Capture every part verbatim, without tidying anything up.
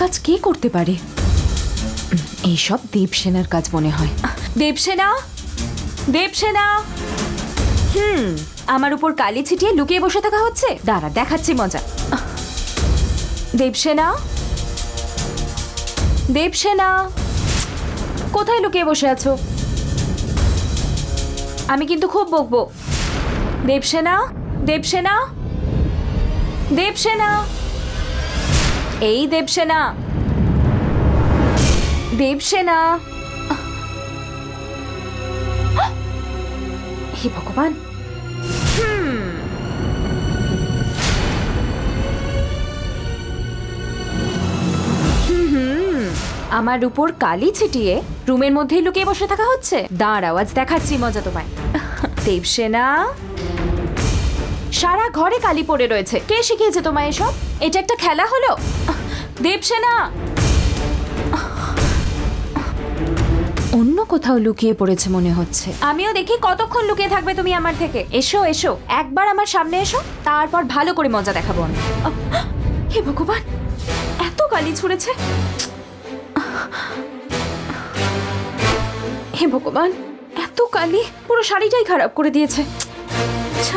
কাজ কে করতে পারে? এইসব দেবসেনার কাজ মনে হয়। দেবসেনা, দেবসেনা, হুম আমার উপর কালি ছিটিয়ে লুকিয়ে বসে থাকা হচ্ছে। দাঁড়া দেখাচ্ছি মজা। দেবসেনা, দেবসেনা, কোথায় লুকিয়ে বসে আছো? আমি কিন্তু খুব বকবো। দেবসেনা, দেবসেনা, দেবসেনা, এই দেবসেনা, দেবসেনা। হে ভগবান, হুম হুম আমার উপর কালি ছিটিয়ে রুমের মধ্যেই লুকিয়ে বসে থাকা হচ্ছে। দাঁড়াও আজ দেখাচ্ছি মজা তোমায়। দেবসেনা, সারা ঘরে কালি পড়ে রয়েছে। কে শিখিয়েছে তোমায় এসব? এটা একটা খেলা হলো? দেবসেনা, অন্য কোথাও লুকিয়ে পড়েছে মনে হচ্ছে। আমিও দেখি কতক্ষণ লুকিয়ে থাকবে তুমি আমার থেকে। এসো এসো, একবার আমার সামনে এসো, তারপর ভালো করে মজা দেখাবো। হে ভগবান, এত কালি ছুঁড়েছে। হে ভগবান, এত কালি, পুরো শাড়িটাই খারাপ করে দিয়েছে। আচ্ছা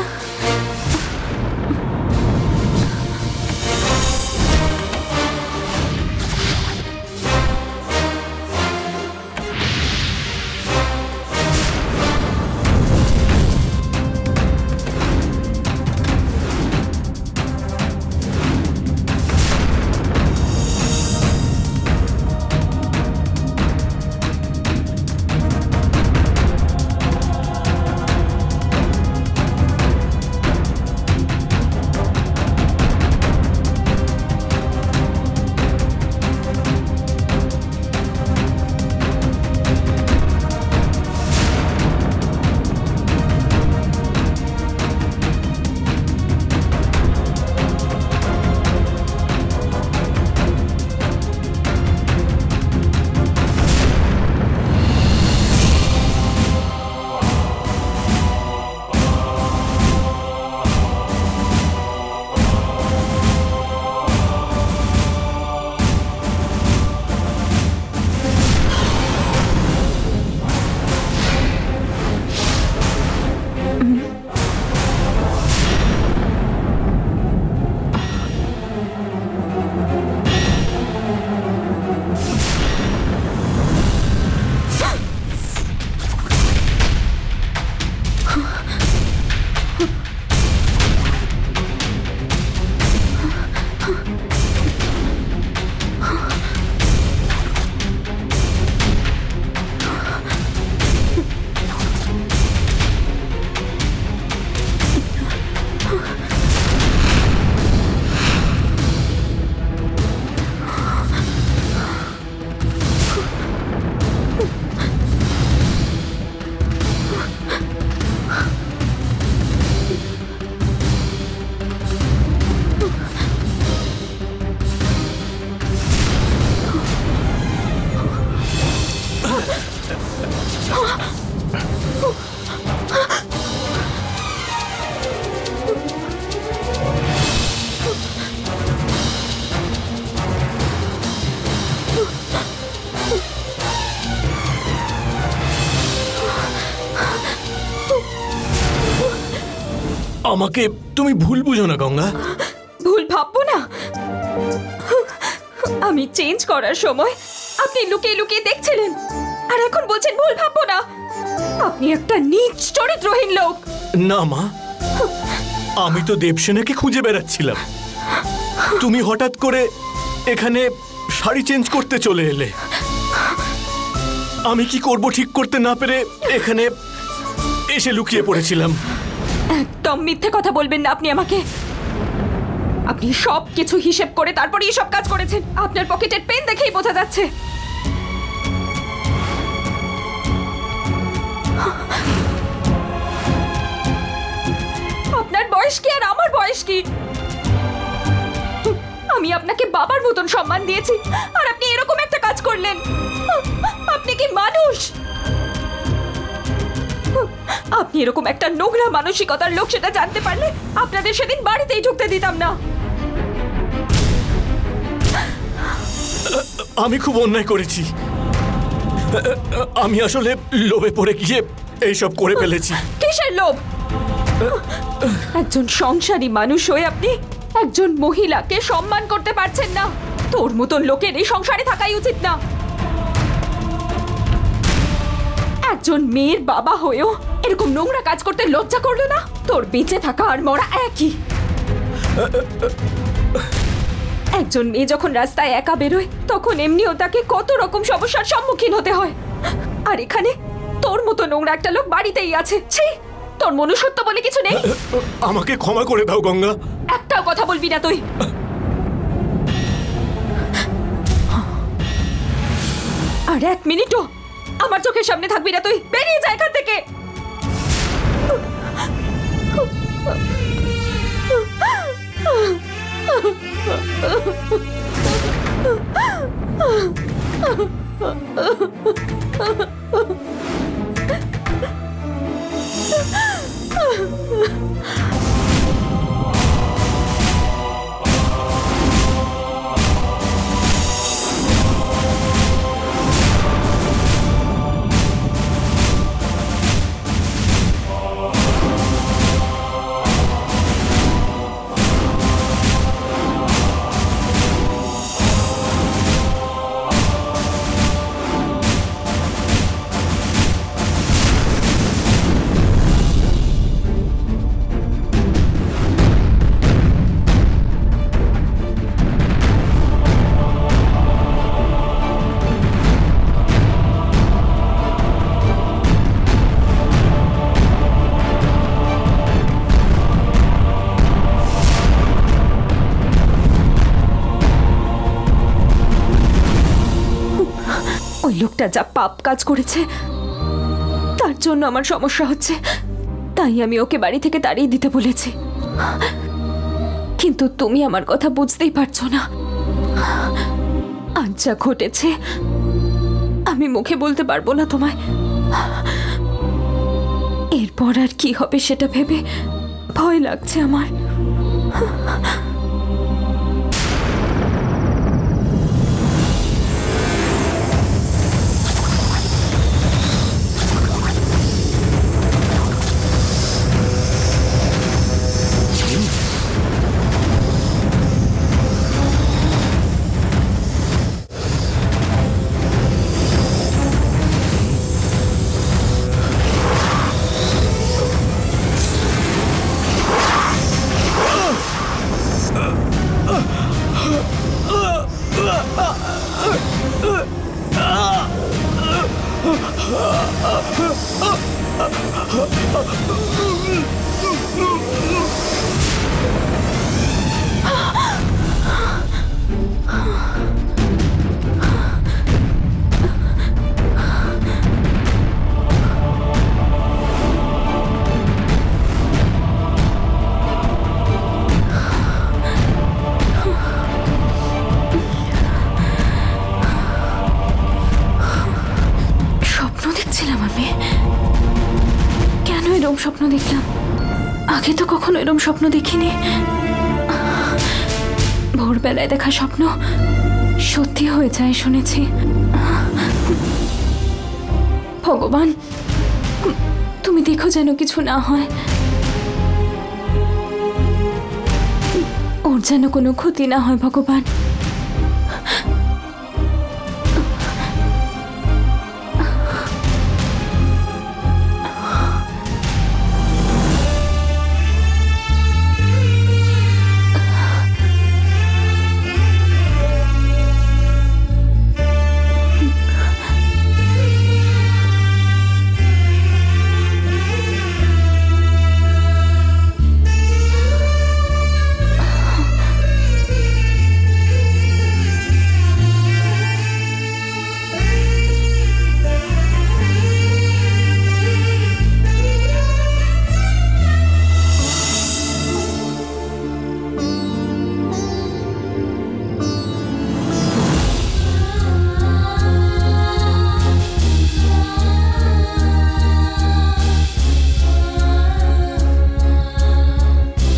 আমাকে তুমি ভুল বুঝো না গঙ্গা। ভুল ভাববো না। আমি চেঞ্জ করার সময় আপনি লুকিয়ে লুকিয়ে দেখছিলেন, আর এখন বলছেন ভুল ভাববো না। আপনি একটা নীচ চরিত্রহীন লোক। না মা, আমি তো দেবসেনাকে খুঁজে বেড়াচ্ছিলাম। তুমি হঠাৎ করে এখানে শাড়ি চেঞ্জ করতে চলে এলে। আমি কি করব ঠিক করতে না পেরে এখানে এসে লুকিয়ে পড়েছিলাম। একদম মিথ্যে কথা বলবেন না আপনি আমাকে। আপনি সব কিছু হিসেব করে তারপরে এই সব কাজ করেছেন। আপনার পকেটের পেন দেখেই বোঝা যাচ্ছে। আপনার বয়স কি আর আমার বয়স কি? আমি আপনাকে বাবার মতন সম্মান দিয়েছি, আর আপনি এরকম একটা কাজ করলেন। আপনি কি মানুষ? আপনি এরকম একটা নোংরা মানসিকতার লোক সেটা জানতে পারলে আপনাদের সেদিন বাড়িতেই ঢুকতে দিতাম না। আমি খুব অন্যায় করেছি। আমি আসলে লোভে পড়ে গিয়ে এইসব করে ফেলেছি। কিসের লোভ? একজন সংসারী মানুষ হয়ে আপনি একজন মহিলাকে সম্মান করতে পারছেন না। তোর মতন লোকের এই সংসারে থাকাই উচিত না। একজন মেয়ের বাবা হয়েও এরকম নোংরা কাজ করতে লজ্জা করলো না? তোর বেঁচে থাকা আর মরা একই। একজন মেয়ে যখন রাস্তায় একা বেরোয় তখন এমনিও তাকে কত রকম সমস্যার সম্মুখীন হতে হয়, আর এখানে তোর মতো নোংরা একটা লোক বাড়িতেই আছে। ছি, তোর মনুষ্যত্ব বলে কিছু নেই। আমাকে ক্ষমা করে দাও গঙ্গা। একটাও কথা বলবি না তুই। আর এক মিনিটও আমার চোখের সামনে থাকবি না তুই। বেরিয়ে যা এখান থেকে। ওই লোকটা যা পাপ কাজ করেছে তার জন্য আমার সমস্যা হচ্ছে, তাই আমি ওকে বাড়ি থেকে তাড়িয়ে দিতে বলেছি। কিন্তু তুমি আমার কথা বুঝতেই পারছো না। আজ যা ঘটেছে আমি মুখে বলতে পারবো না তোমায়। এরপর আর কি হবে সেটা ভেবে ভয় লাগছে আমার। এরকম স্বপ্ন দেখলাম, আগে তো কখনো এরকম স্বপ্ন দেখিনি। ভোরবেলায় দেখা স্বপ্ন সত্যি হয়ে যায় শুনেছি। ভগবান, তুমি দেখো যেন কিছু না হয়, ওর যেন কোনো ক্ষতি না হয় ভগবান।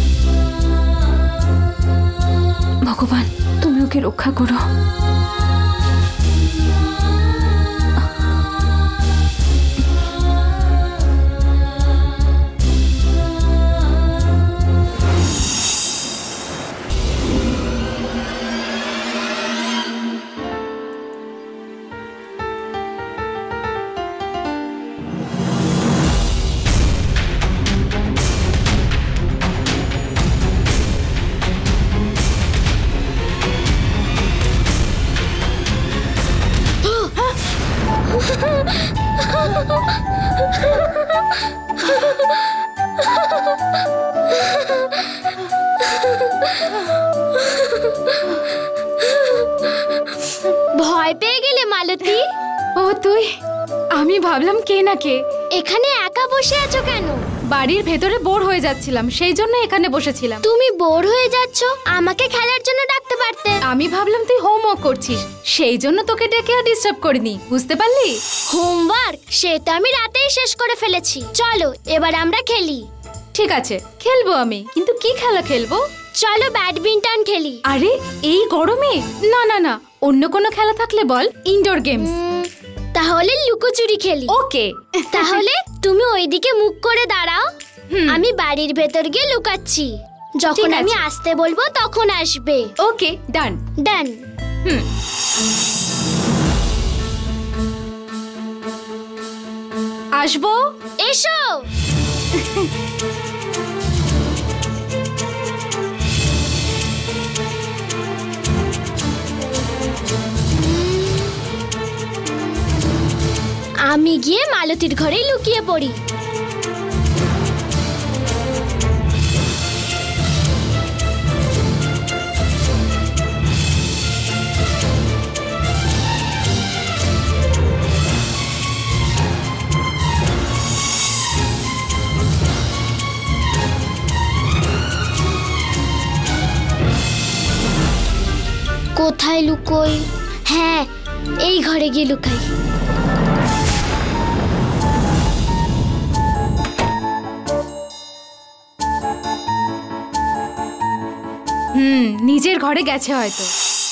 ভগবান, তুমি ওকে রক্ষা করো। ভয় পেয়ে গেলে মালতী? ও তুই, আমি ভাবলাম কে না কে। এখানে একা বসে আছো কেন? বাড়ির ভেতরে বোর হয়ে যাচ্ছিলাম, সেই জন্য এখানে বসেছিলাম। তুমি বোর হয়ে যাচ্ছ, আমাকে খেলার জন্য ডাকতে পারতে। আমি ভাবলাম তুই হোমওয়ার্ক করছিস, সেই জন্য তোকে ডেকে আর ডিস্টার্ব করিনি, বুঝতে পারলি? হোমওয়ার্ক সে তো আমি রাতেই শেষ করে ফেলেছি। চলো এবার আমরা খেলি। ঠিক আছে, খেলবো আমি, কিন্তু কি খেলা খেলবো? চলো ব্যাডমিন্টন খেলি। আরে এই গরমে? না না না, অন্য কোনো খেলা থাকলে বল। Indoor games. তাহলে লুকোচুরি খেলি। ওকে। তাহলে তুমি ওইদিকে মুখ করে দাঁড়াও, আমি বাড়ির ভেতর গিয়ে লুকাচ্ছি। যখন আমি আসতে বলবো তখন আসবে। ওকে, ডান ডান। হুম। আসবো? এসো। আমি গিয়ে মালতীর ঘরেই লুকিয়ে পড়ি। কোথায় লুকোই? হ্যাঁ, এই ঘরে গিয়ে লুকাই। হুম, নিজের ঘরে গেছে হয়তো।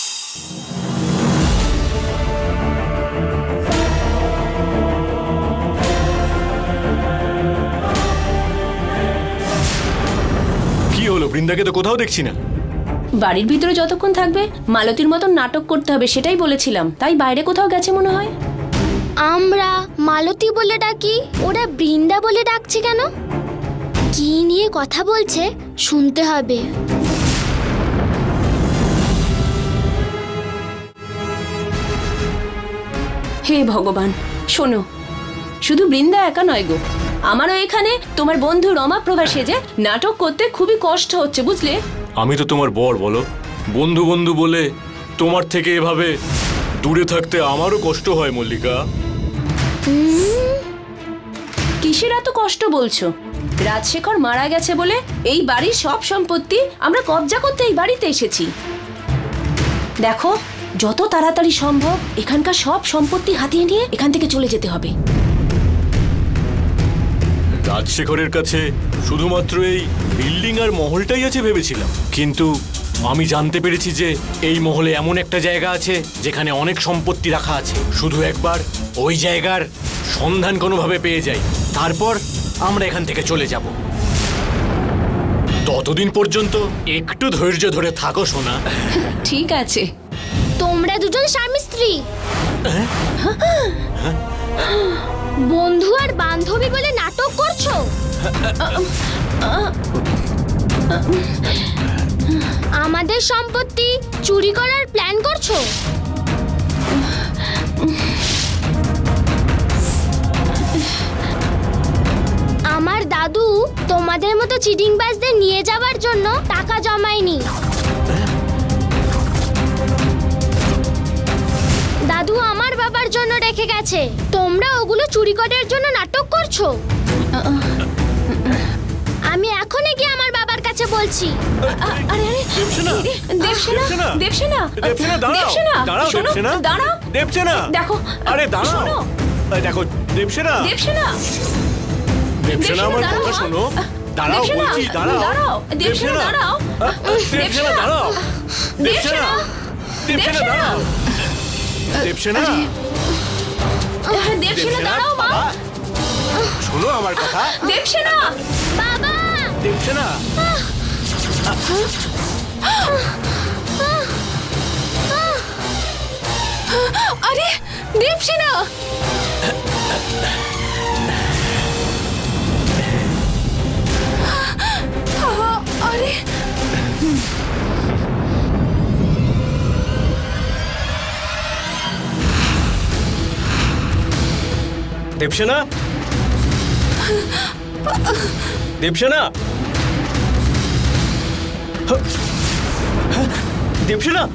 কি হলো, বৃন্দাকে তো কোথাও দেখছি না। বাড়ির ভিতরে যতক্ষণ থাকবে মালতীর মতন নাটক করতে হবে, সেটাই বলেছিলাম, তাই বাইরে কোথাও গেছে মনে হয়। আমরা মালতী বলে ডাকি, ওরা বৃন্দা বলে ডাকছে কেন? কি নিয়ে কথা বলছে শুনতে হবে। হে ভগবান, শোনো, শুধু বৃন্দা একা নয় গো, আমারও এখানে তোমার বন্ধু রমা প্রভা সেজে নাটক করতে খুবই কষ্ট হচ্ছে, বুঝলে? আমি তো তোমার বর, বলো। বন্ধু বন্ধু বলে তোমার থেকে এভাবে দূরে থাকতে আমারও কষ্ট হয় মল্লিকা। কিসের এত কষ্ট বলছো? রাজশেখর মারা গেছে বলে এই বাড়ির সব সম্পত্তি আমরা কবজা করতে এই বাড়িতে এসেছি। দেখো, যত তাড়াতাড়ি সম্ভব এখানকার সব সম্পত্তি হাতিয়ে নিয়ে এখান থেকে চলে যেতে হবে। রাজশেখরের কাছে শুধুমাত্র এই বিল্ডিং আর মহলটাই আছে ভেবেছিলাম, কিন্তু আমি জানতে পেরেছি যে এই মহলে এমন একটা জায়গা আছে যেখানে অনেক সম্পত্তি রাখা আছে। শুধু একবার ওই জায়গার সন্ধান কোনোভাবে পেয়ে যাই, তারপর আমরা এখান থেকে চলে যাব। ততদিন পর্যন্ত একটু ধৈর্য ধরে থাকো সোনা। ঠিক আছে। তোমরা দুজন স্বামী স্ত্রী, বন্ধু আর বান্ধবী বলে নাটক করছো। আমাদের সম্পত্তি চুরি করার প্ল্যান করছো। আমার দাদু তোমাদের মতো চিটিংবাজদের নিয়ে যাওয়ার জন্য টাকা জমায়নি। দাদু আমার বাবার জন্য রেখে গেছে, তোমরা ওগুলো চুরি করার জন্য নাটক করছো। আমি এখনই গিয়ে আমার বাবার কাছে বলছি। আরে আরে দেবসেনা, দেবসেনা, দেবসেনা, দেবসেনা দাঁড়াও, দেবসেনা, দাঁড়াও শোনো, দেবসেনা, দাঁড়াও, দেবসেনা, দেখো, আরে দাঁড়াও, শোনো, এই দেখো দেবসেনা, দেবসেনা, দেবসেনা আমার কথা শোনো, দাঁড়াও বলছি, দাঁড়াও, দাঁড়াও, দেবসেনা, দাঁড়াও, দেবসেনা দাঁড়াও, দেবসেনা, দেবসেনা দাঁড়াও, দেবসেনা, দেবসেনা দাঁড়াও মা, শোনো আমার কথা, দেবসেনা, বাবা, দেবসেনা, আরে দেবসেনা, আরে দেবসেনা, দেবসেনা, দেবসেনা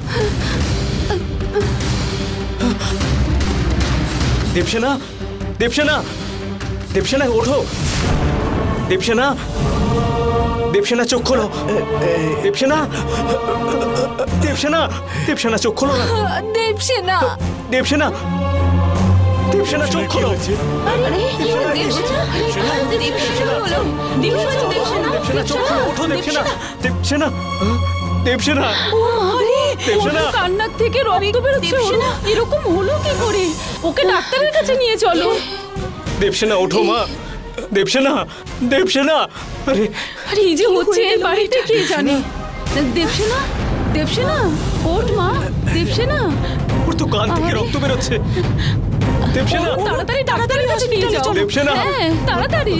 দেবসেনা দেবসেনা দেবসেনা ওঠো। দেবসেনা দেবসেনা চোখ খোলো। দেবসেনা দেবসেনা দেবসেনা চোখ খোলো না। দেবসেনা দেবসেনা দেবসেনা চোখ খোলো। আরে দেবসেনা দেবসেনা বলো দেবসেনা দেবসেনা দেবসেনা চোখ খোলো। ওঠো দেবসেনা দেবসেনা দেবসেনা আরে দেবসেনা কান্নার থেকে রক্ত বেরোচ্ছে। এরকম হলো কি করে? ওকে ডাক্তারের কাছে নিয়ে চলো। দেবসেনা ওঠো মা। দেবসেনা দেবসেনা আরে আরে এই যে হচ্ছে এই বাড়িতে কে জানে। দেবসেনা দেবসেনা ওঠ মা। দেবসেনা ওর তো কান থেকে রক্ত বেরোচ্ছে। দেবসেনা তাড়াতাড়ি ডাক্তারের কাছে নিয়ে যাও। দেবসেনা হ্যাঁ তাড়াতাড়ি।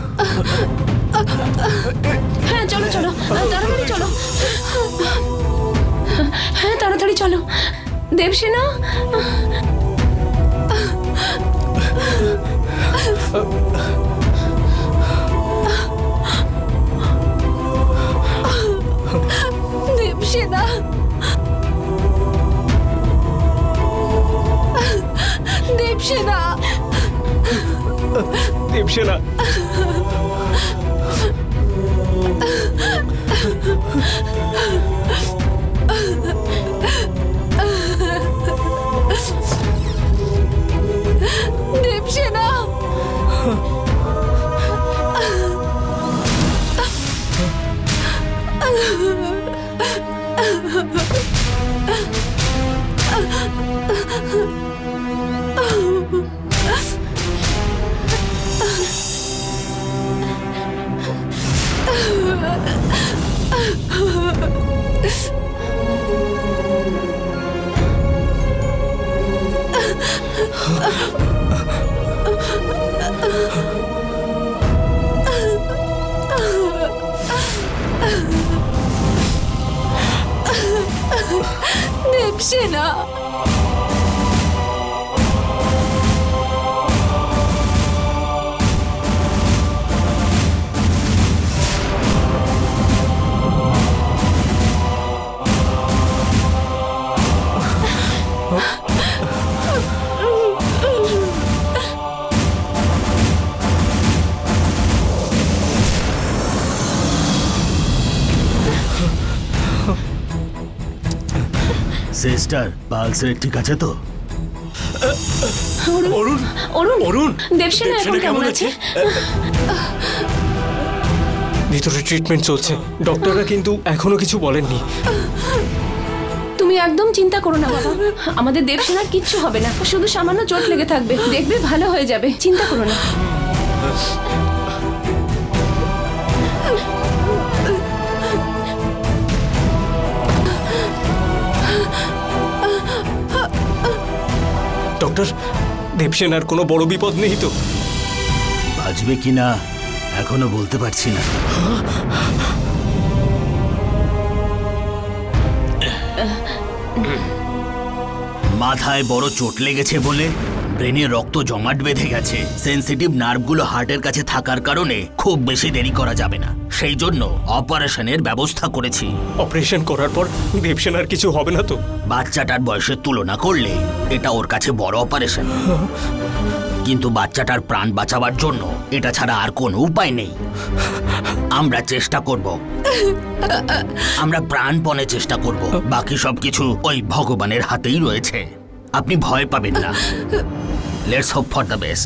হ্যাঁ চলো চলো তাড়াতাড়ি চলো। হ্যাঁ তাড়াতাড়ি চলো। Devsena Devsena Devsena Devsena Devsena Devsena sister pulse rate ঠিক আছে তো? অরুণ অরুণ অরুণ দেবসেনা এখন কেমন আছে? ভিতরে ট্রিটমেন্ট চলছে। ডক্টররা কিন্তু এখনো কিছু বলেননি। তুমি একদম চিন্তা করো না বাবা, আমাদের দেবসেনার কিচ্ছু হবে না, শুধু সামান্য চোট লেগে থাকবে, দেখবে ভালো হয়ে যাবে, চিন্তা করো না। ডক্টর দেবসেনার কোনো বড় বিপদ নেই তো? বাঁচবে কিনা এখনো বলতে পারছি না। মাথায় বড় চোট লেগেছে বলে ব্রেনে রক্ত জমাট বেঁধে গেছে। সেনসিটিভ নার্ভগুলো হার্টের কাছে থাকার কারণে খুব বেশি দেরি করা যাবে না, সেই জন্য অপারেশনের ব্যবস্থা করেছি। অপারেশন করার পর দেবসেনার কিছু হবে না তো? বাচ্চাটার বয়সের তুলনা করলে এটা ওর কাছে বড় অপারেশন, কিন্তু বাচ্চাটার প্রাণ বাঁচাবার জন্য এটা ছাড়া আর কোনো উপায় নেই। আমরা চেষ্টা করব, আমরা প্রাণপণে চেষ্টা করব, বাকি সবকিছু ওই ভগবানের হাতেই রয়েছে। আপনি ভয় পাবেন না। Let's hope for the best.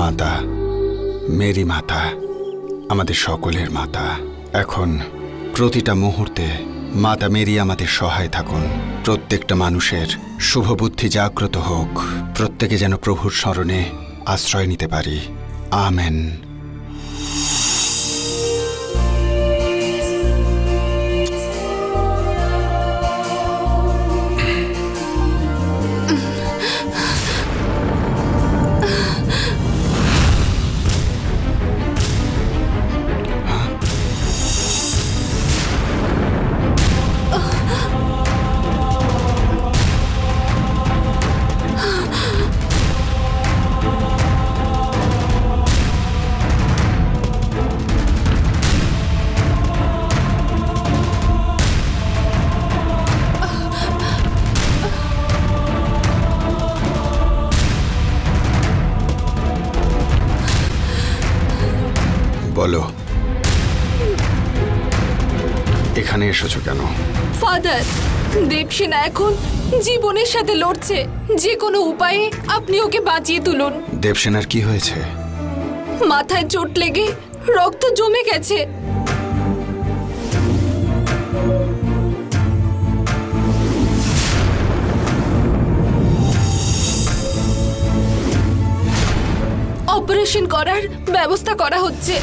মাতা, মেরি মাতা, আমাদের সকলের মাতা, এখন প্রতিটা মুহূর্তে মাতা মেরি আমাদের সহায় থাকুন। প্রত্যেকটা মানুষের শুভ বুদ্ধি জাগ্রত হোক, প্রত্যেকে যেন প্রভুর শরণে আশ্রয় নিতে পারি। আমেন। বলো, এখানে এসেছো কেন? ফাদার, দেবসেনা এখন জীবনের সাথে লড়ছে। যে কোনো উপায়ে আপনি ওকে বাঁচিয়ে তুলুন। দেবসেনার কি হয়েছে? মাথায় চোট লেগে রক্ত জমে গেছে। অপারেশন করার ব্যবস্থা করা হচ্ছে।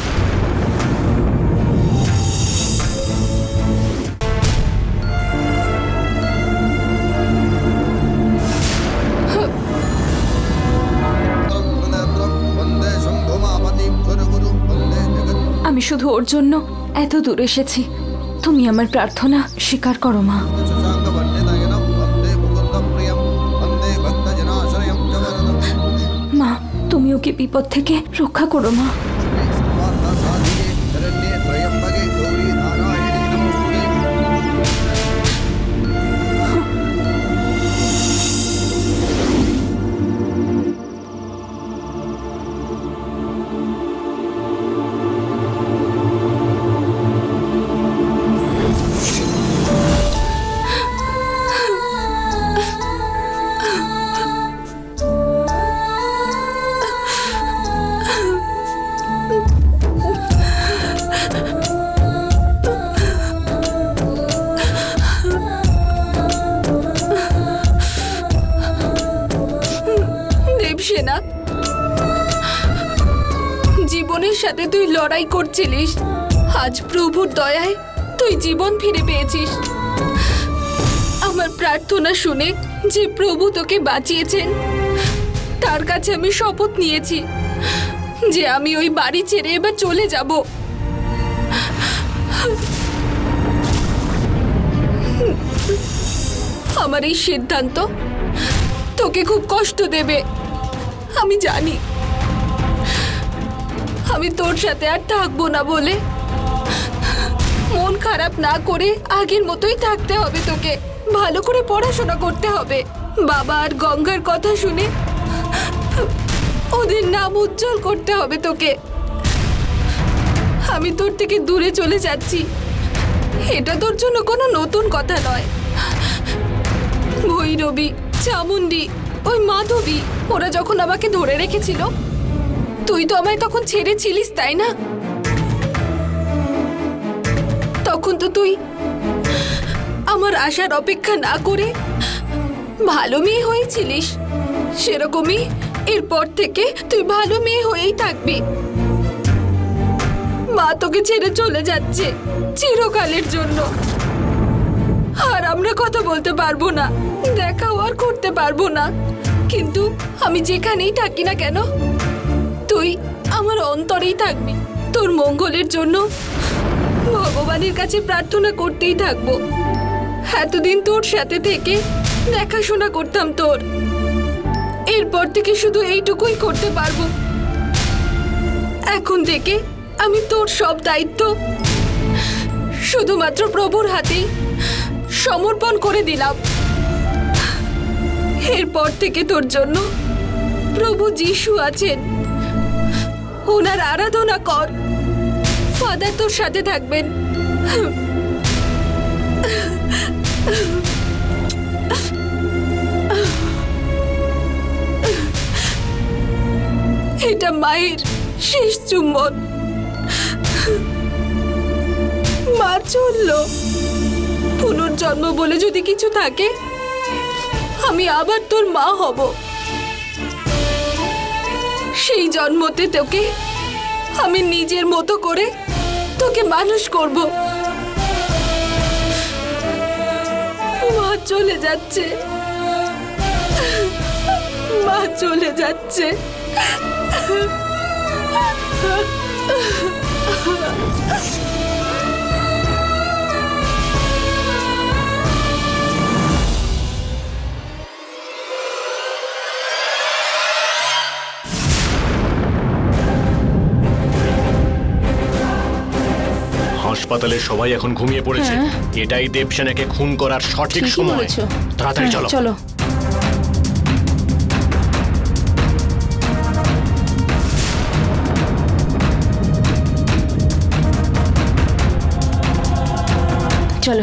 আমি শুধু ওর জন্য এত দূর এসেছি, তুমি আমার প্রার্থনা স্বীকার করো মা। মা, তুমি ওকে বিপদ থেকে রক্ষা করো মা। দেবসেনা, জীবনের সাথে তুই লড়াই করছিলিস, আজ প্রভুর দয়ায় তুই জীবন ফিরে পেয়েছিস। আমার প্রার্থনা শুনে যে প্রভু তোকে বাঁচিয়েছেন, তার কাছে আমি শপথ নিয়েছি যে আমি ওই বাড়ি ছেড়ে এবার চলে যাব। আমার এই সিদ্ধান্ত তোকে খুব কষ্ট দেবে, আমি জানি। আমি তোর সাথে আর থাকবো না বলে মন খারাপ না করে আগের মতোই থাকতে হবে তোকে। ভালো করে পড়াশোনা করতে হবে। বাবা আর গঙ্গার কথা শুনে ওদের নাম উজ্জ্বল করতে হবে তোকে। আমি তোর থেকে দূরে চলে যাচ্ছি, এটা তোর জন্য কোনো নতুন কথা নয়। ভৈরবী, চামুন্ডি, ওই মাধবী, ওরা যখন আমাকে ধরে রেখেছিল, তুই তো আমায় তখন ছেড়েছিলিস, তাই না? তখন তো তুই আমার আসার অপেক্ষা না করে ভালো মেয়ে হয়েছিলিস। সেরকমই এরপর থেকে তুই ভালো মেয়ে হয়েই থাকবি। মা তোকে ছেড়ে চলে যাচ্ছে চিরকালের জন্য, আর আমরা কথা বলতে পারবো না, দেখাও আর করতে পারবো না। কিন্তু আমি যেখানেই থাকি না কেন, তুই আমার অন্তরেই থাকবি। তোর মঙ্গলের জন্য ভগবানের কাছে প্রার্থনা করতেই থাকবো। এতদিন তোর সাথে থেকে দেখাশোনা করতাম তোর, এরপর থেকে শুধু এইটুকুই করতে পারবো। এখন থেকে আমি তোর সব দায়িত্ব শুধুমাত্র প্রভুর হাতেই সমর্পণ করে দিলাম। এরপর থেকে তোর জন্য প্রভু যিশু আছেন, ওনার আরাধনা কর। ফাদার তোর সাথে থাকবেন। এটা মায়ের শেষ চুম্বন। মা চলল, পুনর্জন্ম বলে যদি কিছু থাকে আমি আবার তোর মা হব। সেই জন্মতে তোকে আমি নিজের মতো করে তোকে মানুষ করব। মা চলে যাচ্ছে, মা চলে যাচ্ছে। হাসপাতালে সবাই এখন ঘুমিয়ে পড়েছে। এটাই দেবসেনাকে খুন করার সঠিক সময়। তাড়াতাড়ি চলো চলো। চলো।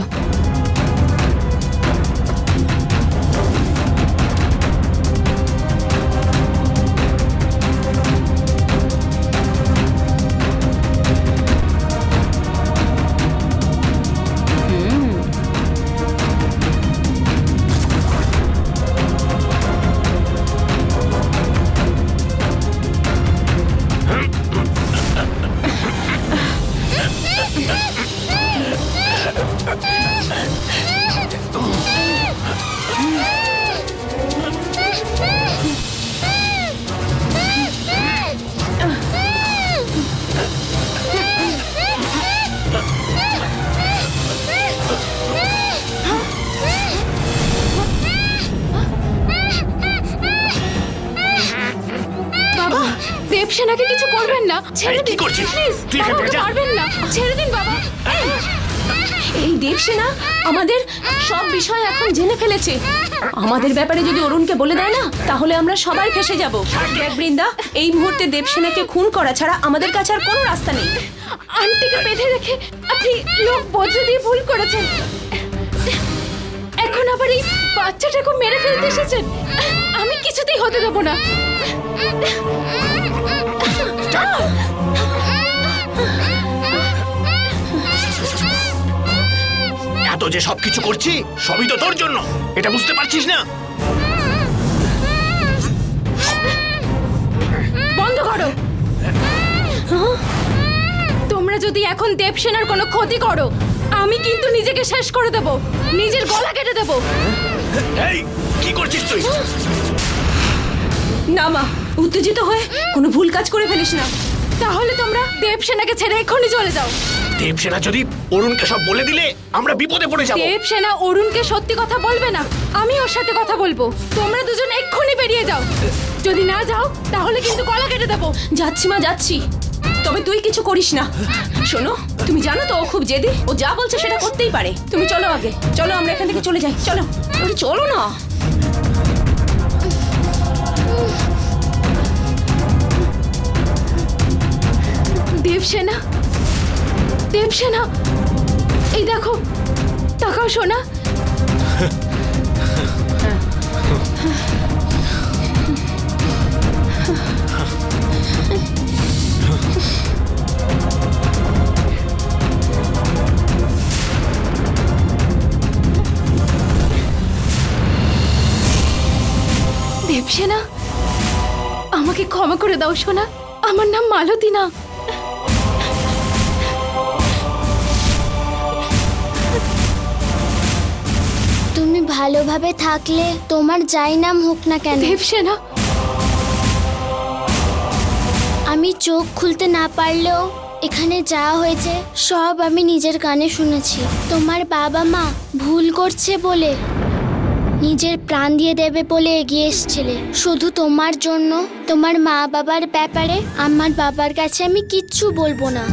দেবসেনাকে কিছু করবেন না, ছেড়ে দিন প্লিজ। তুই এখান থেকে যা। পারবেন না, ছেড়ে দিন বাবা। এই দেবসেনা আমাদের সব বিষয় এখন জেনে ফেলেছে। আমাদের ব্যাপারে যদি অরুণকে বলে দেয় না তাহলে আমরা সবাই ফেসে যাব। দেখ বৃন্দা, এই মুহূর্তে দেবসেনাকে খুন করা ছাড়া আমাদের কাছে আর কোনো রাস্তা নেই। আন্টিকে বেঁধে রেখে আপনি লোক বজ্র দিয়ে ভুল করেছেন, এখন আবার এই বাচ্চাটাকে মেরে ফেলতে এসেছেন। আমি কিছুতেই হতে দেব না। এত যে সবকিছু করছি সবই তো তোর জন্য, এটা বুঝতে পারছিস না? বন্ধ করো। তোমরা যদি এখন দেবসেনার কোনো ক্ষতি করো আমি কিন্তু নিজেকে শেষ করে দেব, নিজের গলা কেটে দেব। এই কি করছিস তুই? না মা, উত্তেজিত হয়ে কোনো ভুল কাজ করে ফেলিস না। তাহলে তোমরা দেবসেনাকে ছেড়ে এক্ষুনি চলে যাও। দেবসেনা যদি অরুণকে সব বলে দিলে আমরা বিপদে পড়ে যাব। দেবসেনা অরুণকে সত্যি কথা বলবে না, আমি ওর সাথে কথা বলবো। তোমরা দুজন এক্ষুনি বেরিয়ে যাও, যদি না যাও তাহলে কিন্তু গলা কেটে দেবো। যাচ্ছি মা, যাচ্ছি, তবে তুই কিছু করিস না। শোনো, তুমি জানো তো ও খুব জেদি, ও যা বলছে সেটা করতেই পারে। তুমি চলো আগে, চলো আমরা এখান থেকে চলে যাই। চলো, আরে চলো না। দেবসেনা, দেবসেনা, এই দেখো, তাকাও সোনা। দেবসেনা, আমাকে ক্ষমা করে দাও সোনা, আমার নাম মালতী না। তুমি ভালোভাবে থাকলে তোমার যাই নাম হোক না কেন, দেবসেনা, আমি চোখ খুলতে না পারলেও এখানে যা হয়েছে সব আমি নিজের কানে শুনেছি। তোমার বাবা মা ভুল করছে বলে নিজের প্রাণ দিয়ে দেবে বলে এগিয়ে এসেছিলে শুধু তোমার জন্য। তোমার মা বাবার ব্যাপারে আমার বাবার কাছে আমি কিচ্ছু বলবো না।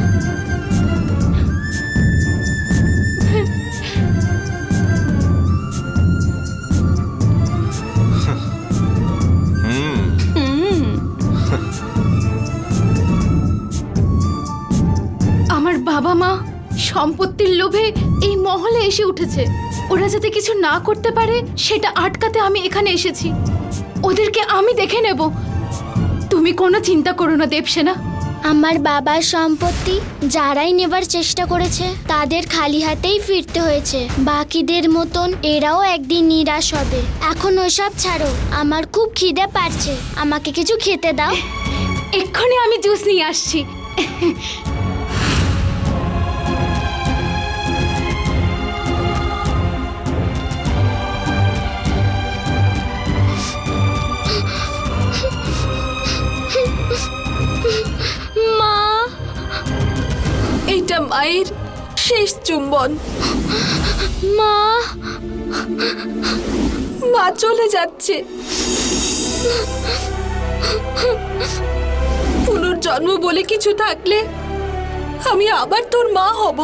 আমার বাবা মা সম্পত্তির লোভে এই মহলে এসে উঠেছে। ওরা যাতে কিছু না করতে পারে সেটা আটকাতে আমি এখানে এসেছি। ওদেরকে আমি দেখে নেব। তুমি তুমি কোনো চিন্তা করো না দেবসেনা। আমার বাবার সম্পত্তি যারাই নেবার চেষ্টা করেছে তাদের খালি হাতেই ফিরতে হয়েছে। বাকিদের মতন এরাও একদিন নিরাশ হবে। এখন ওসব ছাড়ো, আমার খুব খিদে পাচ্ছে, আমাকে কিছু খেতে দাও। এক্ষুনি আমি জুস নিয়ে আসছি। মা, এইটা মায়ের শেষ চুম্বন। মা, মা চলে যাচ্ছে। পুনর্জন্ম বলে কিছু থাকলে আমি আবার তোর মা হব।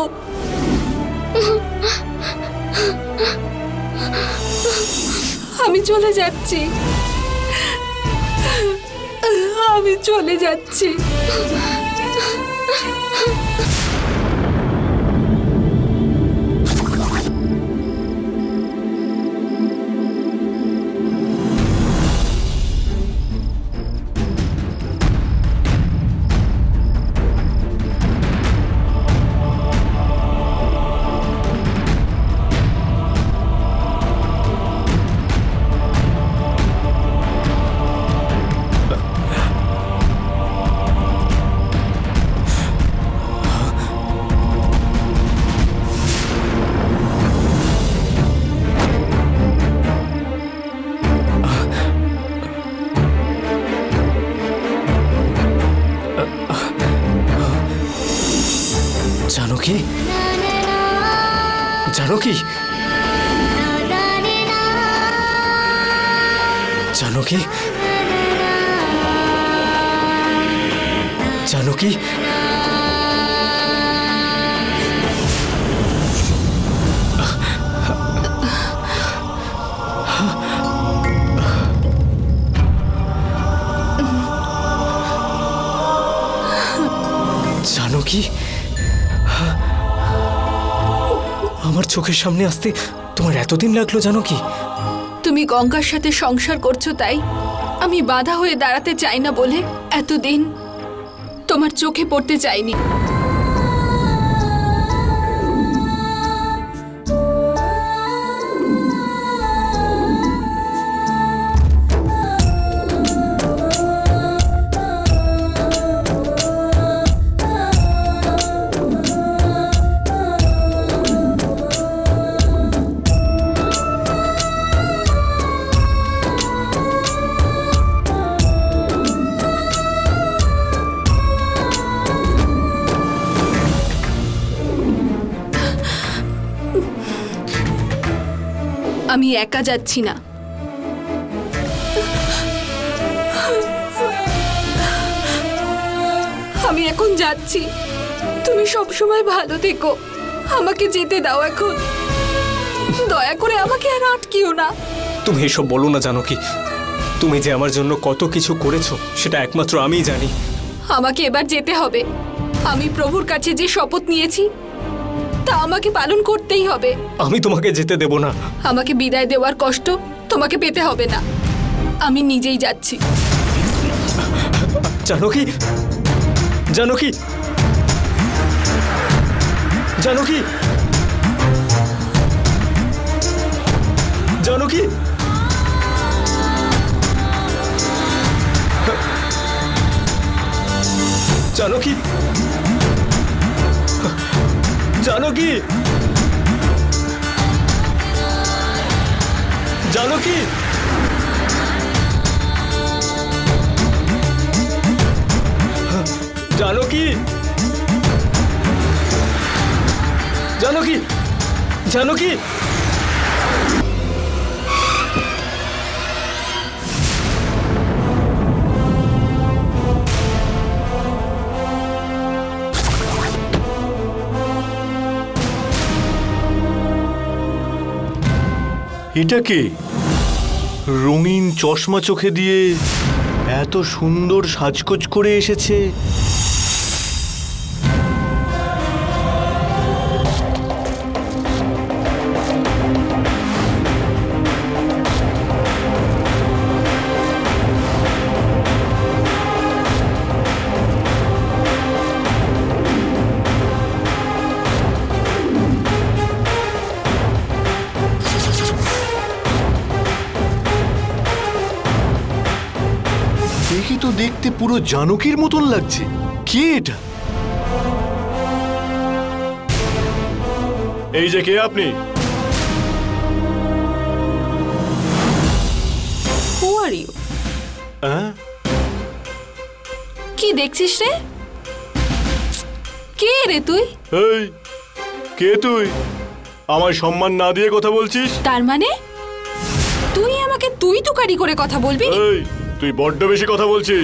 আমি চলে যাচ্ছি, আমি চলে যাচ্ছি। জানকী, জানকী, জানকী, জানকী, জানকী, আমার চোখের সামনে আসতে তোমার এতদিন লাগলো জানকী? তুমি গঙ্গার সাথে সংসার করছো তাই আমি বাধা হয়ে দাঁড়াতে চাই না বলে এতদিন তোমার চোখে পড়তে চাইনি। আমি একা যাচ্ছি না, আমি এখন যাচ্ছি। তুমি সব সময় ভালো থেকো, আমাকে যেতে দাও এখন। দয়া করে আমাকে আর আটকিও না। তুমি এসব বলো না জানকী, তুমি যে আমার জন্য কত কিছু করেছো সেটা একমাত্র আমিই জানি। আমাকে এবার যেতে হবে। আমি প্রভুর কাছে যে শপথ নিয়েছি তা আমাকে পালন করতেই হবে। আমি তোমাকে যেতে দেব না। আমাকে বিদায় দেওয়ার কষ্ট তোমাকে পেতে হবে না, আমি নিজেই যাচ্ছি। জানকী, জানকী, জানকী, জানকী, জানকী, জানকী, জানকী, জানকী, জানকী, জানকী। এটা কে? রঙিন চশমা চোখে দিয়ে এত সুন্দর সাজগোজ করে এসেছে। দেখতে পুরো জানকীর মতন লাগছে। কে এটা? এই যে কে আপনি? Who are you? হ্যাঁ? কি দেখছিস রে? কে রে তুই? এই কে তুই? আমার সম্মান না দিয়ে কথা বলছিস? তার মানে তুই আমাকে তুই তুকারি করে কথা বলবি? এই তুই বড্ড বেশি কথা বলছিস।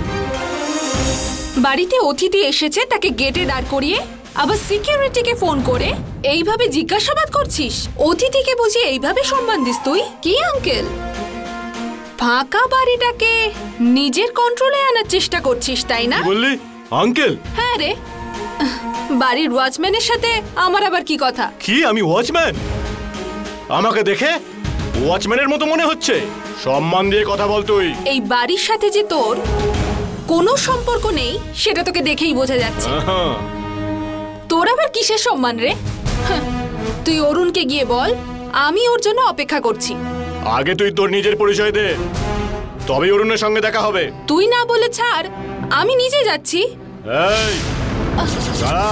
বাড়িতে অতিথি এসেছে, তাকে গেটে দাঁড় করিয়ে আবার সিকিউরিটিকে ফোন করে এইভাবে জিজ্ঞাসাবাদ করছিস? অতিথিকে বুঝি এইভাবে সম্মান দিস তুই? কি আঙ্কেল, ফাঁকা বাড়িটাকে নিজের কন্ট্রোলে আনার চেষ্টা করছিস তাই না? বললি আঙ্কেল? হ্যাঁ রে, বাড়ির ওয়াচম্যানের সাথে আমার আবার কি কথা? কি আমি ওয়াচম্যান? আমাকে দেখে ওয়াচম্যানের মতো মনে হচ্ছে? সম্মান দিয়ে কথা বল তুই। এই বাড়ির সাথে যে তোর কোনো সম্পর্ক নেই সেটা তোকে দেখেই বোঝা যাচ্ছে। আহা, তোর আবার কিসের সম্মান রে? হাহ, তুই অরুণকে গিয়ে বল আমি ওর জন্য অপেক্ষা করছি। আগে তুই তোর নিজের পরিচয় দে, তবেই অরুণের সঙ্গে দেখা হবে। তুই না বলে ছাড়, আমি নিজে যাচ্ছি। এই দাঁড়া।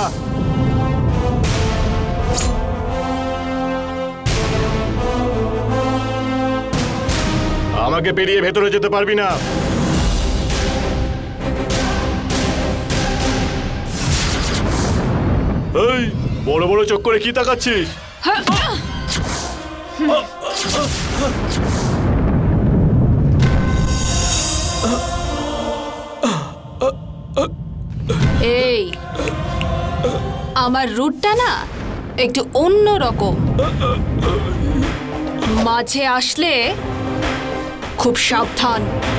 আমাকে পেরিয়ে ভেতরে যেতে পারবি না। এই বড় বড় চোখ করে কি তাকাচ্ছিস? এই আমার রুটটা না একটু অন্য রকম, মাঝে আসলে খুব সাবধান।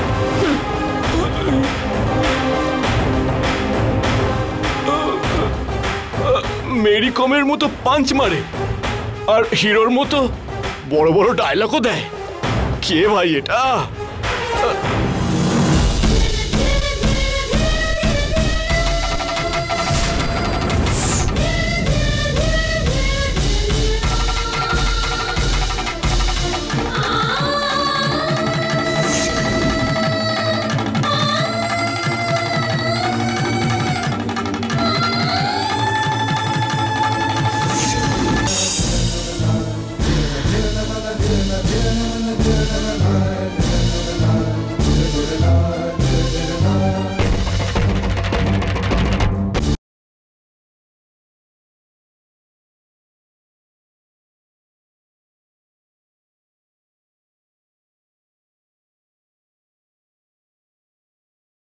মেরি কমের মতো পাঞ্চ মারে আর হিরোর মতো বড় বড় ডায়লগও দেয়। কে ভাই এটা?